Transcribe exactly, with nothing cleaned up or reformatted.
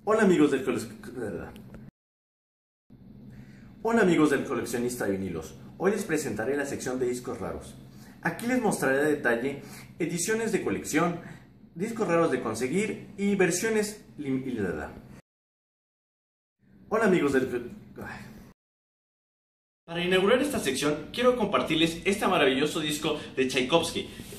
Hola amigos del cole- Hola amigos del coleccionista de vinilos. Hoy les presentaré la sección de discos raros. Aquí les mostraré a detalle ediciones de colección, discos raros de conseguir y versiones limitadas. Hola amigos del... Para inaugurar esta sección, quiero compartirles este maravilloso disco de Tchaikovsky,